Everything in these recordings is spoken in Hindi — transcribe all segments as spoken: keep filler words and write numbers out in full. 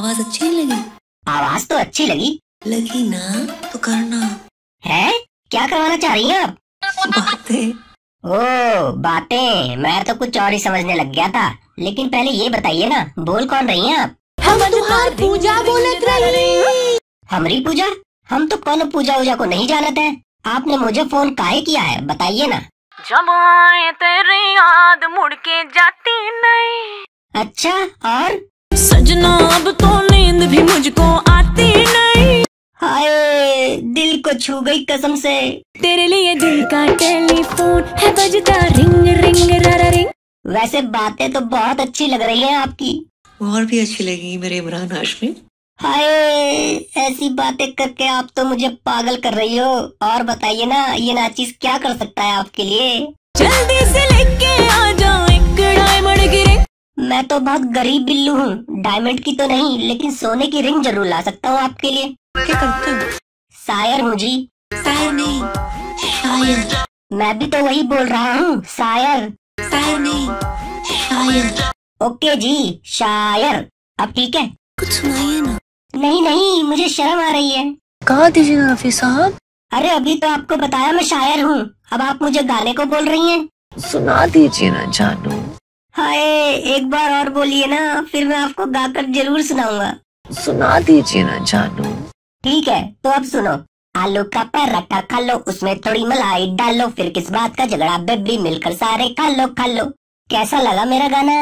आवाज अच्छी नहीं लगी? आवाज तो अच्छी लगी। लगी ना तो करना है। क्या करवाना चाह रही हैं आप? बातें। ओ बातें, मैं तो कुछ और ही समझने लग गया था। लेकिन पहले ये बताइए ना, बोल कौन रही हैं आप? हम तुम्हारी पूजा बोलत रही। हमारी पूजा? हम तो कौन पूजा वूजा को नहीं जानते हैं। आपने मुझे फोन काहे किया है, बताइए ना। जब आए तेरी याद मुड़ के जाती नहीं। अच्छा, और? सजना अब तो नींद भी मुझको आती नहीं। हाय, दिल को छू गई कसम से। तेरे लिए दिल का टेलीफोन है बजता रिंग रिंग रारा रिंग। वैसे बातें तो बहुत अच्छी लग रही हैं आपकी। और भी अच्छी लगी मेरे इमरान हाशमी। हाय, ऐसी बातें करके आप तो मुझे पागल कर रही हो। और बताइए ना, ये नाचीज क्या कर सकता है आपके लिए? जल्दी से लेके आ जाओ एक डायमंड की रिंग। मैं तो बहुत गरीब बिल्लू हूँ, डायमंड की तो नहीं, लेकिन सोने की रिंग जरूर ला सकता हूँ आपके लिए। क्या करते हो? शायर हूँ जी। शायर नहीं, शायर। मैं भी तो वही बोल रहा हूँ, शायर। शायर नहीं, शायर। ओके जी, शायर। अब ठीक है? कुछ सुनाइए ना। नहीं नहीं, मुझे शर्म आ रही है। कहा दीजिए ना रफी साहब। अरे अभी तो आपको बताया मैं शायर हूँ, अब आप मुझे गाने को बोल रही हैं। सुना दीजिए ना जानू। हाय, एक बार और बोलिए ना, फिर मैं आपको गाकर जरूर सुनाऊंगा। सुना दीजिए ना जानू। ठीक है, तो अब सुनो। आलू का पराठा खा लो, उसमें थोड़ी मलाई डालो, फिर किस बात का झगड़ा बेबी, मिलकर सारे खा लो खा लो। कैसा लगा मेरा गाना?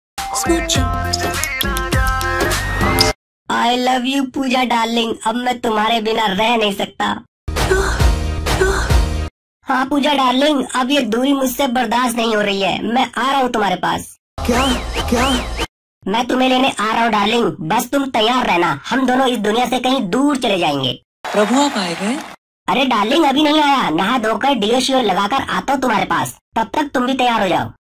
I love you Pooja darling, अब मैं तुम्हारे बिना रह नहीं सकता। हाँ पूजा डार्लिंग, अब ये दूरी मुझसे बर्दाश्त नहीं हो रही है, मैं आ रहा हूँ तुम्हारे पास। क्या क्या? मैं तुम्हें लेने आ रहा हूँ डार्लिंग, बस तुम तैयार रहना, हम दोनों इस दुनिया से कहीं दूर चले जाएंगे। प्रभु आप आए गए? अरे डार्लिंग अभी नहीं आया, नहा धोकर डियो शियो लगाकर आता हूँ तुम्हारे पास, तब तक तुम भी तैयार हो जाओ।